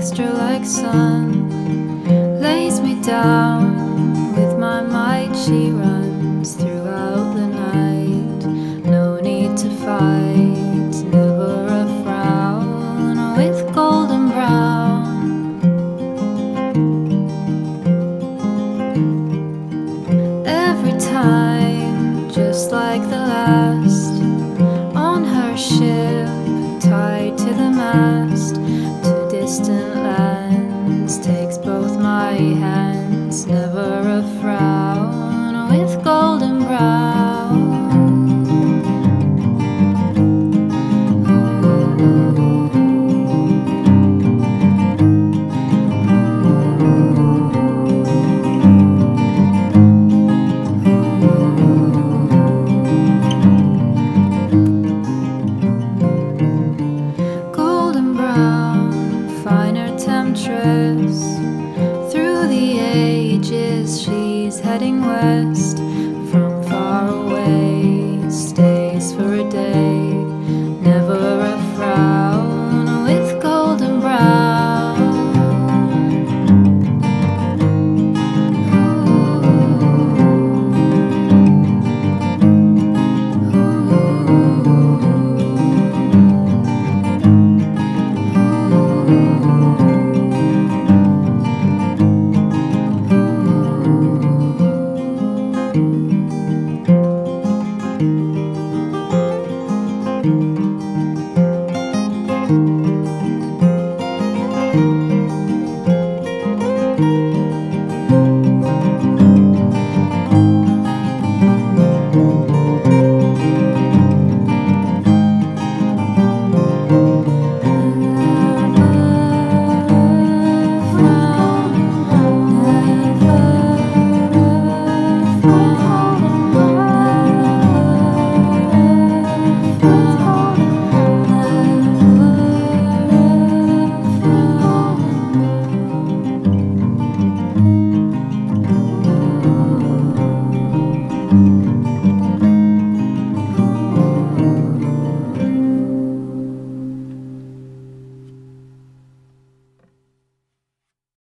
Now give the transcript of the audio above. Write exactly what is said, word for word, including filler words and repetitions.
texture like sun, lays me down. With my might she runs throughout the night. No need to fight, never a frown, with golden brown. Every time, just like the last, on her ship, tied to the mast, to distant lands, takes both my hands, never a frown, with golden brown. Golden brown, finer temptress,